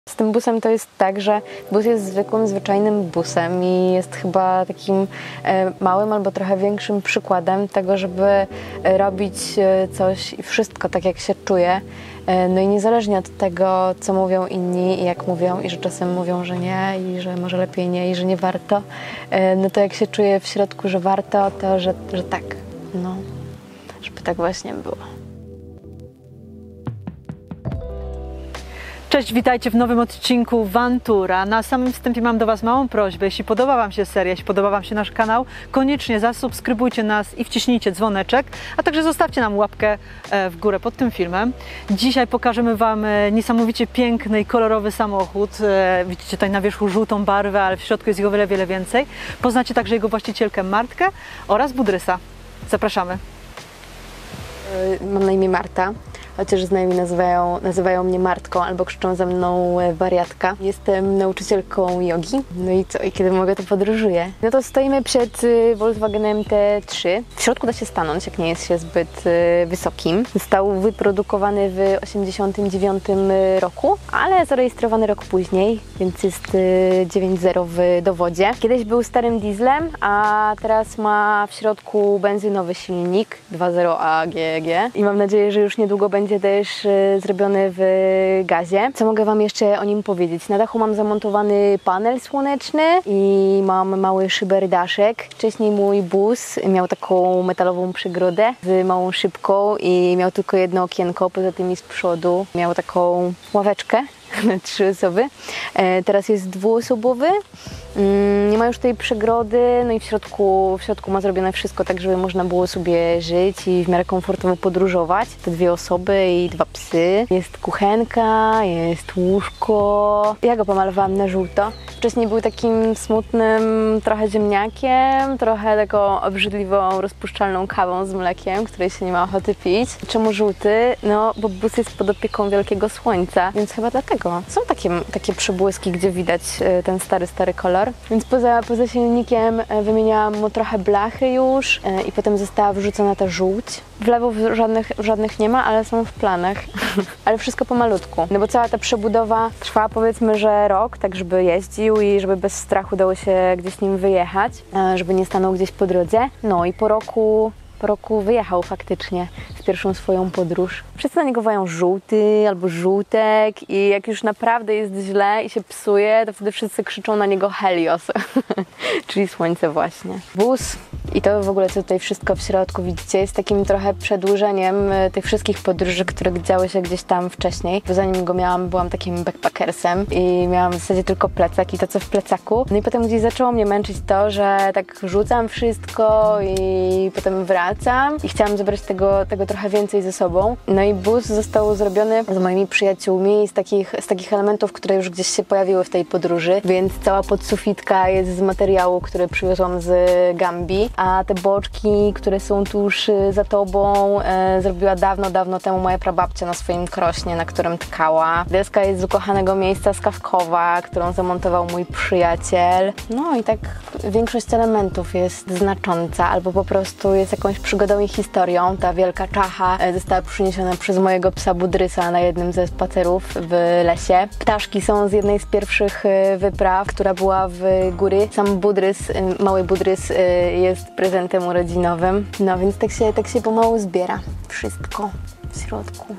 Z tym busem to jest tak, że bus jest zwykłym, zwyczajnym busem i jest chyba takim małym albo trochę większym przykładem tego, żeby robić coś i wszystko tak, jak się czuje. No i niezależnie od tego, co mówią inni i jak mówią i że czasem mówią, że nie i że może lepiej nie i że nie warto, no to jak się czuję w środku, że warto, to że tak, no, żeby tak właśnie było. Cześć, witajcie w nowym odcinku Vantura. Na samym wstępie mam do Was małą prośbę. Jeśli podoba Wam się seria, jeśli podoba Wam się nasz kanał, koniecznie zasubskrybujcie nas i wciśnijcie dzwoneczek, a także zostawcie nam łapkę w górę pod tym filmem. Dzisiaj pokażemy Wam niesamowicie piękny i kolorowy samochód. Widzicie tutaj na wierzchu żółtą barwę, ale w środku jest ich o wiele, wiele więcej. Poznacie także jego właścicielkę Martkę oraz Budrysa. Zapraszamy. Mam na imię Marta. Chociaż znajomi nazywają mnie Martką albo krzyczą ze mną wariatka. Jestem nauczycielką jogi. No i co? I kiedy mogę, to podróżuję. No to stoimy przed Volkswagenem T3. W środku da się stanąć, jak nie jest się zbyt wysokim. Został wyprodukowany w 1989 roku, ale zarejestrowany rok później, więc jest 9.0 w dowodzie. Kiedyś był starym dieslem, a teraz ma w środku benzynowy silnik 2.0 AGG i mam nadzieję, że już niedługo będzie też zrobiony w gazie. Co mogę Wam jeszcze o nim powiedzieć? Na dachu mam zamontowany panel słoneczny i mam mały szyberdaszek. Wcześniej mój bus miał taką metalową przegrodę z małą szybką i miał tylko jedno okienko, poza tym i z przodu miał taką ławeczkę na 3 osoby. Teraz jest dwuosobowy. Nie ma już tej przegrody, no i w środku ma zrobione wszystko tak, żeby można było sobie żyć i w miarę komfortowo podróżować. Te 2 osoby i 2 psy. Jest kuchenka, jest łóżko. Ja go pomalowałam na żółto. Wcześniej był takim smutnym trochę ziemniakiem, trochę taką obrzydliwą, rozpuszczalną kawą z mlekiem, której się nie ma ochoty pić. Czemu żółty? No, bo bus jest pod opieką wielkiego słońca, więc chyba dlatego. Są takie przebłyski, gdzie widać ten stary kolor. Więc poza silnikiem wymieniałam mu trochę blachy już i potem została wrzucona ta żółć. Wlewów żadnych nie ma, ale są w planach. Ale wszystko pomalutku. No bo cała ta przebudowa trwała powiedzmy, że rok, tak żeby jeździł i żeby bez strachu dało się gdzieś nim wyjechać, żeby nie stanął gdzieś po drodze. No i po roku wyjechał faktycznie w pierwszą swoją podróż. Wszyscy na niego wołają żółty albo żółtek i jak już naprawdę jest źle i się psuje, to wtedy wszyscy krzyczą na niego Helios, czyli słońce właśnie. Bus i to w ogóle co tutaj wszystko w środku widzicie jest takim trochę przedłużeniem tych wszystkich podróży, które działy się gdzieś tam wcześniej. Bo zanim go miałam, byłam takim backpackersem i miałam w zasadzie tylko plecak i to co w plecaku. No i potem gdzieś zaczęło mnie męczyć to, że tak rzucam wszystko i potem wracam i chciałam zabrać tego trochę więcej ze sobą. No i bus został zrobiony z moimi przyjaciółmi z takich elementów, które już gdzieś się pojawiły w tej podróży, więc cała podsufitka jest z materiału, który przywiozłam z Gambii, a te boczki, które są tuż za tobą, zrobiła dawno temu moja prababcia na swoim krośnie, na którym tkała. Deska jest z ukochanego miejsca z Kawkowa, którą zamontował mój przyjaciel. No i tak większość elementów jest znacząca, albo po prostu jest jakąś przygodą i historią. Ta wielka czacha została przyniesiona przez mojego psa Budrysa na jednym ze spacerów w lesie. Ptaszki są z jednej z pierwszych wypraw, która była w góry. Sam Budrys, mały Budrys jest prezentem urodzinowym. No więc tak się pomału zbiera wszystko w środku.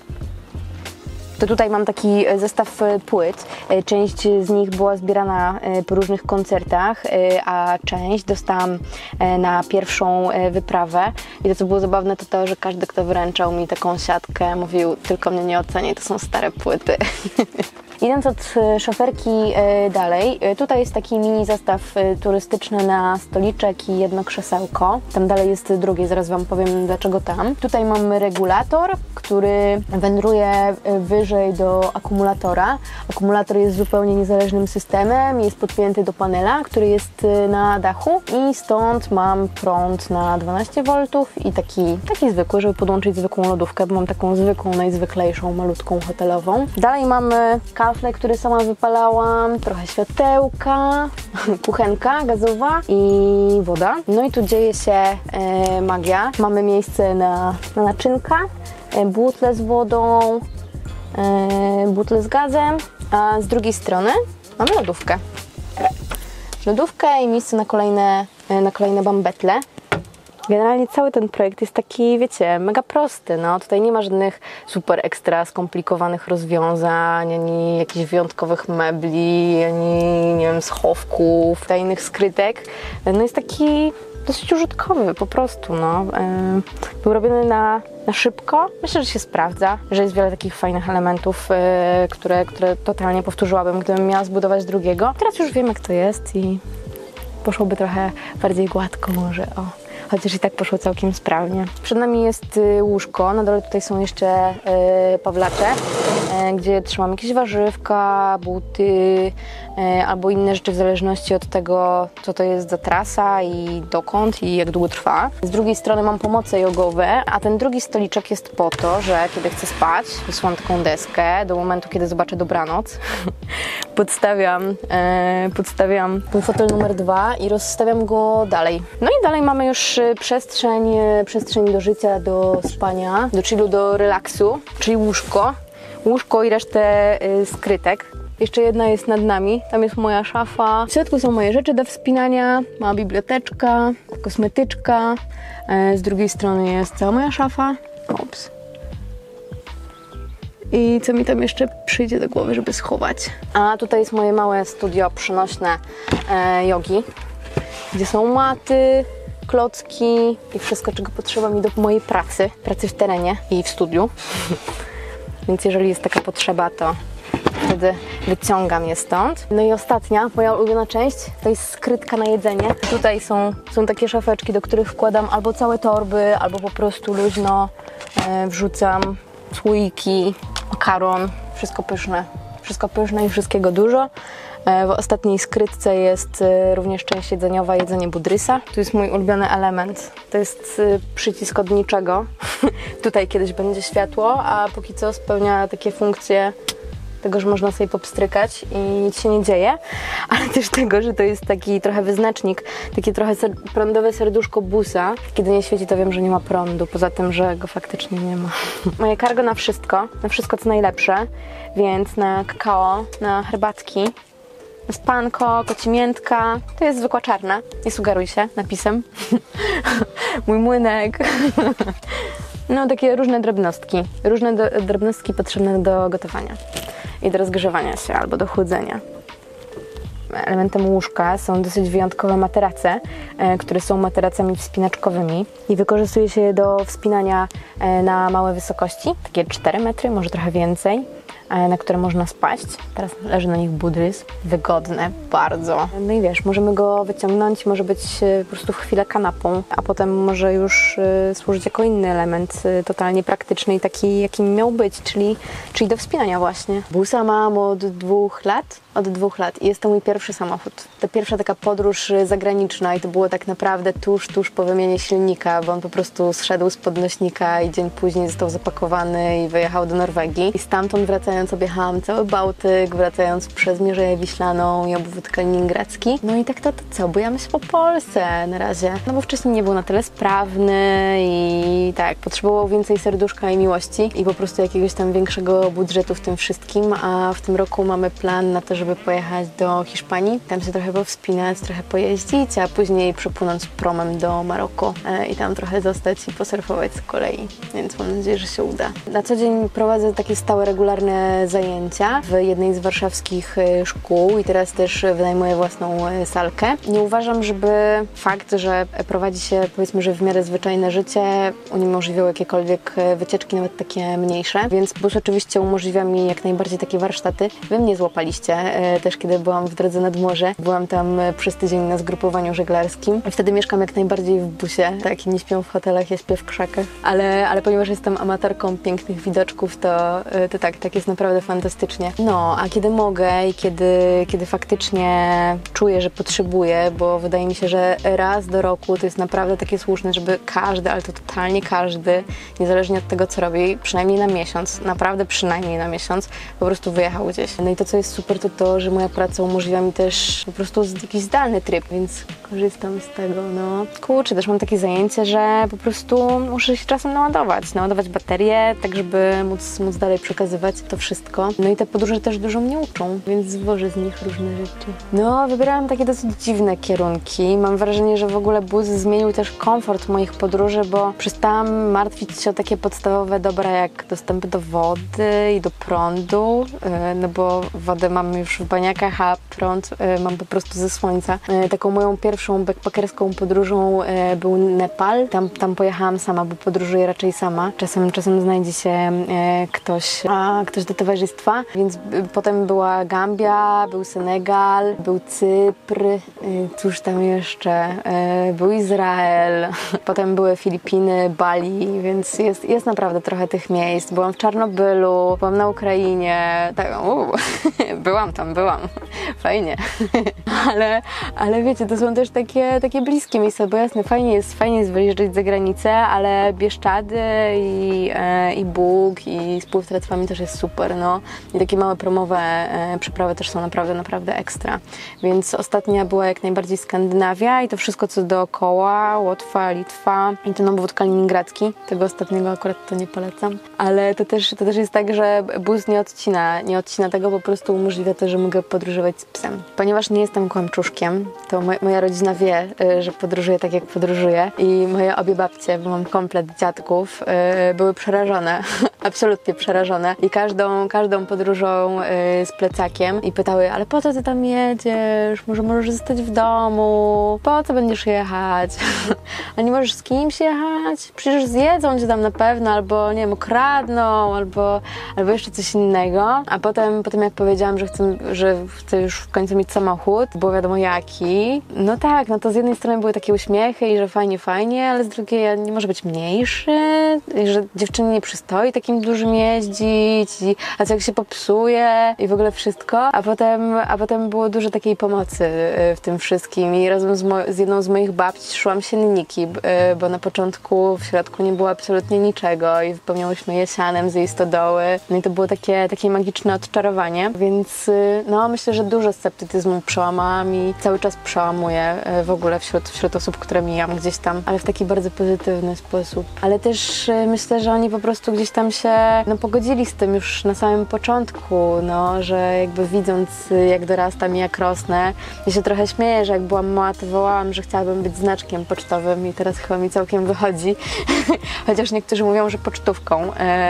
To tutaj mam taki zestaw płyt. Część z nich była zbierana po różnych koncertach, a część dostałam na pierwszą wyprawę. I to, co było zabawne, to to, że każdy, kto wręczał mi taką siatkę, mówił: tylko mnie nie oceniaj, to są stare płyty. Idąc od szoferki dalej, tutaj jest taki mini zestaw turystyczny na stoliczek i jedno krzesełko. Tam dalej jest drugie, zaraz Wam powiem dlaczego tam. Tutaj mamy regulator, który wędruje wyżej do akumulatora. Akumulator jest zupełnie niezależnym systemem, jest podpięty do panela, który jest na dachu i stąd mam prąd na 12 V i taki zwykły, żeby podłączyć zwykłą lodówkę, bo mam taką zwykłą, najzwyklejszą, malutką hotelową. Dalej mamy kafle, które sama wypalałam, trochę światełka, kuchenka gazowa i woda. No i tu dzieje się magia. Mamy miejsce na naczynka, butle z wodą, butlę z gazem, a z drugiej strony mamy lodówkę. Lodówkę i miejsce na kolejne bambetle. Generalnie cały ten projekt jest taki, wiecie, mega prosty. No. Tutaj nie ma żadnych super ekstra skomplikowanych rozwiązań, ani jakichś wyjątkowych mebli, ani, nie wiem, schowków, tajnych skrytek. No jest taki dosyć użytkowy po prostu, no. Był robiony na szybko. Myślę, że się sprawdza, że jest wiele takich fajnych elementów, które totalnie powtórzyłabym, gdybym miała zbudować drugiego. Teraz już wiem, jak to jest i poszłoby trochę bardziej gładko może, o. Chociaż i tak poszło całkiem sprawnie. Przed nami jest łóżko, na dole tutaj są jeszcze pawlacze, gdzie trzymam jakieś warzywka, buty albo inne rzeczy w zależności od tego, co to jest za trasa i dokąd i jak długo trwa. Z drugiej strony mam pomoce jogowe, a ten drugi stoliczek jest po to, że kiedy chcę spać, wysuwam taką deskę do momentu, kiedy zobaczę dobranoc. Podstawiam ten fotel numer 2 i rozstawiam go dalej. No i dalej mamy już przestrzeń do życia, do spania, do chillu, do relaksu, czyli łóżko i resztę skrytek. Jeszcze jedna jest nad nami, tam jest moja szafa. W środku są moje rzeczy do wspinania, mała biblioteczka, kosmetyczka. Z drugiej strony jest cała moja szafa. Ups. I co mi tam jeszcze przyjdzie do głowy, żeby schować. A tutaj jest moje małe studio przenośne jogi, gdzie są maty, klocki i wszystko, czego potrzeba mi do mojej pracy w terenie i w studiu. Więc jeżeli jest taka potrzeba, to wtedy wyciągam je stąd. No i ostatnia, moja ulubiona część, to jest skrytka na jedzenie. Tutaj są takie szafeczki, do których wkładam albo całe torby, albo po prostu luźno wrzucam słoiki, makaron, wszystko pyszne i wszystkiego dużo. W ostatniej skrytce jest również część jedzeniowa, jedzenie budrysa. Tu jest mój ulubiony element. To jest przycisk od niczego. Tutaj kiedyś będzie światło, a póki co spełnia takie funkcje tego, że można sobie popstrykać i nic się nie dzieje, ale też tego, że to jest taki trochę wyznacznik, takie trochę prądowe serduszko busa. Kiedy nie świeci, to wiem, że nie ma prądu, poza tym, że go faktycznie nie ma. Moje cargo na wszystko co najlepsze, więc na kakao, na herbatki, na spanko, kocimiętka, to jest zwykła czarna, nie sugeruj się napisem. Mój młynek. No takie różne drobnostki potrzebne do gotowania i do rozgrzewania się albo do chłodzenia. Elementem łóżka są dosyć wyjątkowe materace, które są materacami wspinaczkowymi i wykorzystuje się je do wspinania na małe wysokości, takie 4 metry, może trochę więcej, na które można spaść. Teraz leży na nich budrys, wygodne bardzo. No i wiesz, możemy go wyciągnąć, może być po prostu w chwilę kanapą, a potem może już służyć jako inny element totalnie praktyczny i taki, jakim miał być, czyli do wspinania właśnie. Busa mam od 2 lat. I jest to mój pierwszy samochód. To pierwsza taka podróż zagraniczna i to było tak naprawdę tuż po wymianie silnika, bo on po prostu zszedł z podnośnika i dzień później został zapakowany i wyjechał do Norwegii. I stamtąd wracając objechałam cały Bałtyk, wracając przez Mierzeję Wiślaną i obwód kaliningradzki. No i tak to co, bujamy się po Polsce na razie. No bo wcześniej nie był na tyle sprawny i tak, potrzebował więcej serduszka i miłości i po prostu jakiegoś tam większego budżetu w tym wszystkim, a w tym roku mamy plan na to, żeby pojechać do Hiszpanii, tam się trochę powspinać, trochę pojeździć, a później przepłynąć promem do Maroku i tam trochę zostać i posurfować z kolei, więc mam nadzieję, że się uda. Na co dzień prowadzę takie stałe, regularne zajęcia w jednej z warszawskich szkół i teraz też wynajmuję własną salkę. Nie uważam, żeby fakt, że prowadzi się, powiedzmy, że w miarę zwyczajne życie, uniemożliwiał jakiekolwiek wycieczki, nawet takie mniejsze, więc bus oczywiście umożliwia mi jak najbardziej takie warsztaty. Wy mnie złapaliście też kiedy byłam w drodze nad morze. Byłam tam przez tydzień na zgrupowaniu żeglarskim. Wtedy mieszkam jak najbardziej w busie. Tak, nie śpię w hotelach, ja śpię w krzakach. Ale ponieważ jestem amatorką pięknych widoczków, to tak jest naprawdę fantastycznie. No, a kiedy mogę i kiedy faktycznie czuję, że potrzebuję, bo wydaje mi się, że raz do roku to jest naprawdę takie słuszne, żeby każdy, ale to totalnie każdy, niezależnie od tego, co robi, przynajmniej na miesiąc, naprawdę przynajmniej na miesiąc, po prostu wyjechał gdzieś. No i to, co jest super, to, że moja praca umożliwia mi też po prostu jakiś zdalny tryb, więc korzystam z tego, no. Kurczę, też mam takie zajęcie, że po prostu muszę się czasem naładować baterię, tak żeby móc dalej przekazywać to wszystko. No i te podróże też dużo mnie uczą, więc zwożę z nich różne rzeczy. No, wybierałam takie dosyć dziwne kierunki. Mam wrażenie, że w ogóle bus zmienił też komfort moich podróży, bo przestałam martwić się o takie podstawowe dobra, jak dostęp do wody i do prądu, no bo wodę mam już w baniakach, a prąd mam po prostu ze słońca. Taką moją pierwszą backpackerską podróżą był Nepal. Tam pojechałam sama, bo podróżuję raczej sama. Czasem znajdzie się ktoś do towarzystwa, więc potem była Gambia, był Senegal, był Cypr, cóż tam jeszcze, był Izrael, potem były Filipiny, Bali, więc jest naprawdę trochę tych miejsc. Byłam w Czarnobylu, byłam na Ukrainie, tak, byłam, fajnie. ale wiecie, to są też takie bliskie miejsca, bo jasne, fajnie jest wyjeżdżać za granicę, ale Bieszczady i Bóg i spływ tratwami też jest super, no. I takie małe promowe przeprawy też są naprawdę ekstra. Więc ostatnia była jak najbardziej Skandynawia i to wszystko, co dookoła, Łotwa, Litwa i ten obwód kaliningradzki. Tego ostatniego akurat to nie polecam. Ale to też jest tak, że bus nie odcina tego, po prostu umożliwia to, że mogę podróżować z psem. Ponieważ nie jestem kłamczuszkiem, to moja rodzina wie, że podróżuję tak, jak podróżuję i moje obie babcie, bo mam komplet dziadków, były przerażone, absolutnie przerażone i każdą podróżą z plecakiem i pytały, ale po co ty tam jedziesz? Może możesz zostać w domu? Po co będziesz jechać? A nie możesz z kimś jechać? Przecież zjedzą cię tam na pewno, albo nie wiem, okradną, albo jeszcze coś innego. A potem jak powiedziałam, że chcę już w końcu mieć samochód, było wiadomo jaki. No tak, no to z jednej strony były takie uśmiechy i że fajnie, ale z drugiej nie może być mniejszy, i że dziewczynie nie przystoi takim dużym jeździć, a co jak się popsuje i w ogóle wszystko. A potem było dużo takiej pomocy w tym wszystkim i razem z jedną z moich babci szłam sienniki, bo na początku w środku nie było absolutnie niczego i wypełniałyśmy je sianem z jej stodoły. No i to było takie magiczne odczarowanie, więc no myślę, że dużo sceptycyzmu przełamałam i cały czas przełamuję w ogóle wśród osób, które mijam gdzieś tam, ale w taki bardzo pozytywny sposób. Ale też myślę, że oni po prostu gdzieś tam się pogodzili z tym już na samym początku, no, że jakby widząc jak dorastam i jak rosnę, ja się trochę śmieję, że jak byłam mała, to wołałam, że chciałabym być znaczkiem pocztowym i teraz chyba mi całkiem wychodzi, chociaż niektórzy mówią, że pocztówką,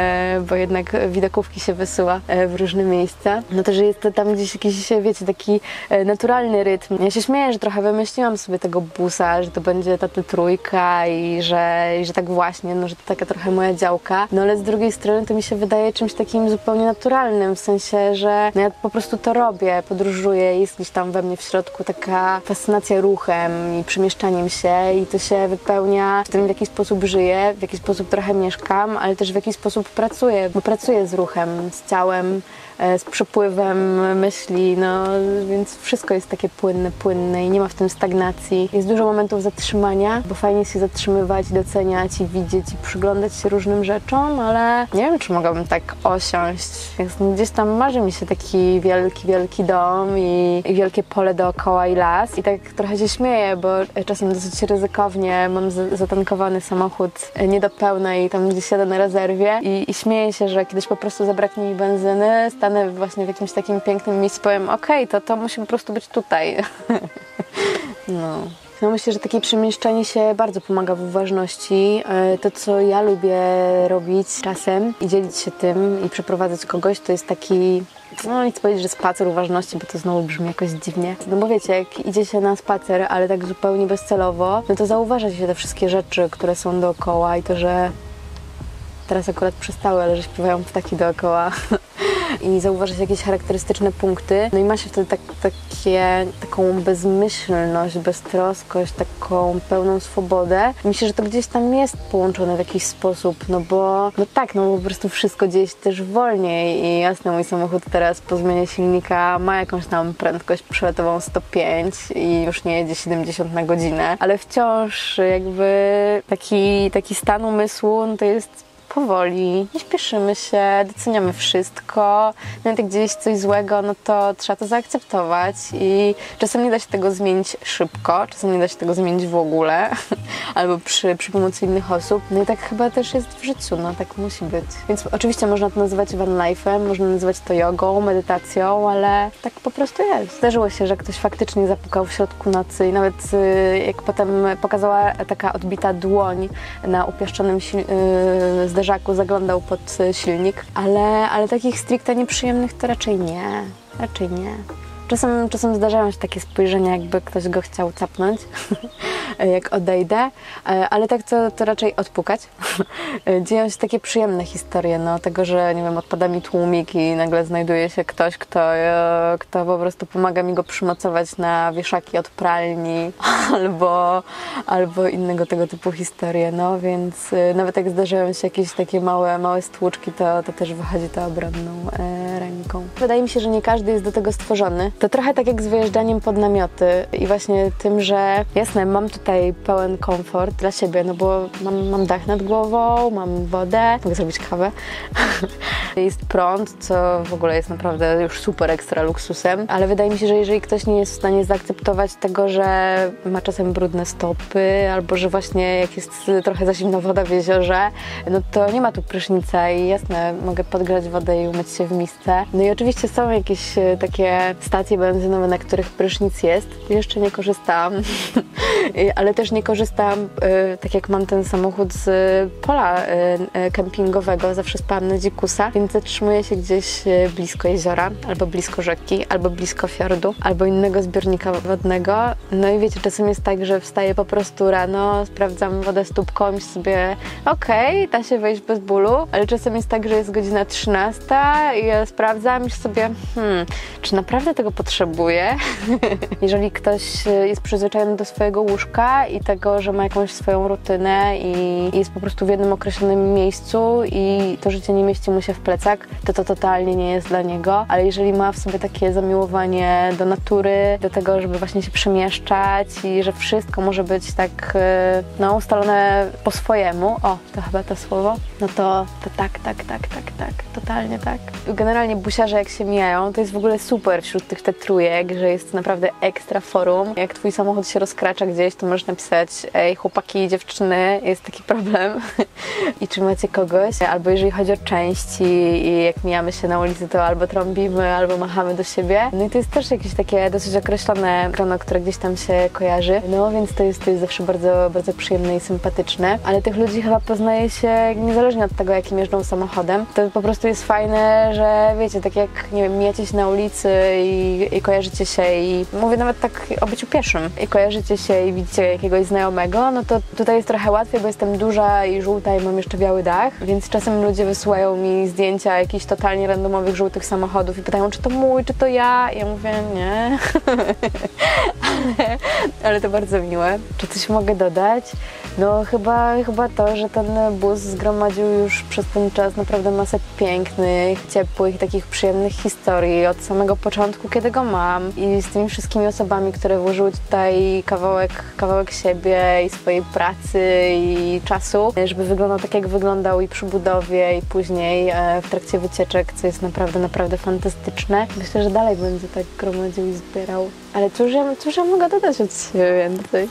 bo jednak widokówki się wysyła w różne miejsca. No to, że jest to tam gdzieś jakiś, wiecie, taki naturalny rytm. Ja się śmieję, że trochę wymyśliłam sobie tego busa, że to będzie ta trójka i że tak właśnie, no, że to taka trochę moja działka, no ale z drugiej strony to mi się wydaje czymś takim zupełnie naturalnym, w sensie, że no, ja po prostu to robię, podróżuję, jest gdzieś tam we mnie w środku taka fascynacja ruchem i przemieszczaniem się i to się wypełnia w tym, w jaki sposób żyję, w jaki sposób trochę mieszkam, ale też w jaki sposób pracuję, bo pracuję z ruchem, z ciałem, z przepływem myśli, no więc wszystko jest takie płynne i nie ma w tym stagnacji. Jest dużo momentów zatrzymania, bo fajnie się zatrzymywać, doceniać i widzieć i przyglądać się różnym rzeczom, ale nie wiem, czy mogłabym tak osiąść. Więc gdzieś tam marzy mi się taki wielki dom i wielkie pole dookoła i las i tak trochę się śmieję, bo czasem dosyć ryzykownie mam zatankowany samochód nie do pełna i tam gdzieś jadę na rezerwie i śmieję się, że kiedyś po prostu zabraknie mi benzyny, stanę właśnie w jakimś takim pięknym miejscu, powiem okej, to musi po prostu być tutaj. No myślę, że takie przemieszczanie się bardzo pomaga w uważności. To, co ja lubię robić czasem i dzielić się tym i przeprowadzać kogoś, to jest taki, no nie chcę powiedzieć, że spacer uważności, bo to znowu brzmi jakoś dziwnie. No bo wiecie, jak idzie się na spacer, ale tak zupełnie bezcelowo, no to zauważa się te wszystkie rzeczy, które są dookoła i to, że teraz akurat przestały, ale że śpiewają ptaki dookoła. i zauważyć jakieś charakterystyczne punkty. No i ma się wtedy taką bezmyślność, beztroskość, taką pełną swobodę. Myślę, że to gdzieś tam jest połączone w jakiś sposób, no bo po prostu wszystko dzieje się też wolniej i jasne, mój samochód teraz po zmianie silnika ma jakąś tam prędkość przelotową 105 i już nie jedzie 70 na godzinę, ale wciąż jakby taki stan umysłu, no to jest powoli, nie śpieszymy się, doceniamy wszystko, nawet jak gdzieś coś złego, no to trzeba to zaakceptować i czasem nie da się tego zmienić szybko, czasem nie da się tego zmienić w ogóle, albo przy pomocy innych osób. No i tak chyba też jest w życiu, no tak musi być. Więc oczywiście można to nazywać van life'em, można nazywać to jogą, medytacją, ale tak po prostu jest. Zdarzyło się, że ktoś faktycznie zapukał w środku nocy i nawet jak potem pokazała taka odbita dłoń na upiaszczonym zderzaku, zaglądał pod silnik, ale takich stricte nieprzyjemnych to raczej nie. Czasem zdarzają się takie spojrzenia, jakby ktoś go chciał capnąć, jak odejdę, ale tak to raczej odpukać. Dzieją się takie przyjemne historie, no, tego, że nie wiem, odpada mi tłumik i nagle znajduje się ktoś, kto po prostu pomaga mi go przymocować na wieszaki od pralni albo innego tego typu historie, no, więc nawet jak zdarzają się jakieś takie małe stłuczki, to też wychodzi to obronną ręką. Wydaje mi się, że nie każdy jest do tego stworzony. To trochę tak jak z wyjeżdżaniem pod namioty i właśnie tym, że jasne, mam tutaj pełen komfort dla siebie, no bo mam dach nad głową, mam wodę, mogę zrobić kawę, jest prąd, co w ogóle jest naprawdę już super ekstra luksusem, ale wydaje mi się, że jeżeli ktoś nie jest w stanie zaakceptować tego, że ma czasem brudne stopy, albo że właśnie jak jest trochę za zimna woda w jeziorze, no to nie ma tu prysznica i jasne, mogę podgrzać wodę i umyć się w misce. No i oczywiście są jakieś takie stacje benzynowe, na których prysznic jest. Jeszcze nie korzystałam, ale też nie korzystam, tak jak mam ten samochód z pola kempingowego, zawsze spałam na dzikusa, więc zatrzymuję się gdzieś blisko jeziora, albo blisko rzeki, albo blisko fiordu, albo innego zbiornika wodnego. No i wiecie, czasem jest tak, że wstaję po prostu rano, sprawdzam wodę stópką i sobie okej, da się wejść bez bólu, ale czasem jest tak, że jest godzina 13 i ja sprawdzam i sobie czy naprawdę tego potrzebuję? Jeżeli ktoś jest przyzwyczajony do swojego łóżka i tego, że ma jakąś swoją rutynę i jest po prostu w jednym określonym miejscu i to życie nie mieści mu się w plecak, to totalnie nie jest dla niego, ale jeżeli ma w sobie takie zamiłowanie do natury, do tego, żeby właśnie się przemieszczać i że wszystko może być tak ustalone po swojemu, to chyba to słowo, no to tak, totalnie tak. Generalnie busiarze jak się mijają, to jest w ogóle super wśród tych trójek, że jest naprawdę ekstra forum. Jak twój samochód się rozkracza gdzieś, to możesz napisać: ej, chłopaki i dziewczyny, jest taki problem i czy macie kogoś? Albo jeżeli chodzi o części i jak mijamy się na ulicy, to albo trąbimy, albo machamy do siebie. No i to jest też jakieś takie dosyć określone grono, które gdzieś tam się kojarzy. No więc to jest zawsze bardzo, bardzo przyjemne i sympatyczne. Ale tych ludzi chyba poznaje się niezależnie od tego, jakim jeżdżą samochodem. To po prostu jest fajne, że wiecie, tak jak, nie wiem, mijacie się na ulicy i kojarzycie się i mówię nawet tak o byciu pieszym i kojarzycie się i widzicie jakiegoś znajomego, no to tutaj jest trochę łatwiej, bo jestem duża i żółta i mam jeszcze biały dach, więc czasem ludzie wysyłają mi zdjęcia jakichś totalnie randomowych żółtych samochodów i pytają, czy to mój, czy to ja. Ja mówię, nie. ale to bardzo miłe. Czy coś mogę dodać? No chyba to, że ten bus zgromadził już przez ten czas naprawdę masę pięknych, ciepłych, takich przyjemnych historii od samego początku, kiedy go mam i z tymi wszystkimi osobami, które włożyły tutaj kawałek siebie i swojej pracy i czasu, żeby wyglądał tak, jak wyglądał i przy budowie i później w trakcie wycieczek, co jest naprawdę, naprawdę fantastyczne. Myślę, że dalej będzie tak gromadził i zbierał. Ale cóż ja mogę dodać od siebie więcej?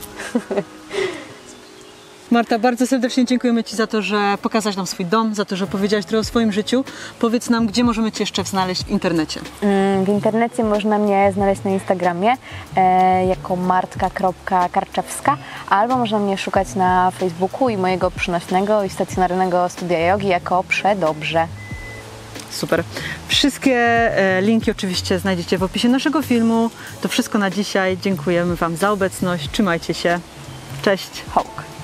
Marta, bardzo serdecznie dziękujemy Ci za to, że pokazałaś nam swój dom, za to, że powiedziałaś trochę o swoim życiu. Powiedz nam, gdzie możemy Cię jeszcze znaleźć w internecie? W internecie można mnie znaleźć na Instagramie jako martka.karczewska, albo można mnie szukać na Facebooku i mojego przynośnego i stacjonarnego studia jogi jako Przedobrze. Super. Wszystkie linki oczywiście znajdziecie w opisie naszego filmu. To wszystko na dzisiaj. Dziękujemy Wam za obecność. Trzymajcie się. Cześć. Hołk.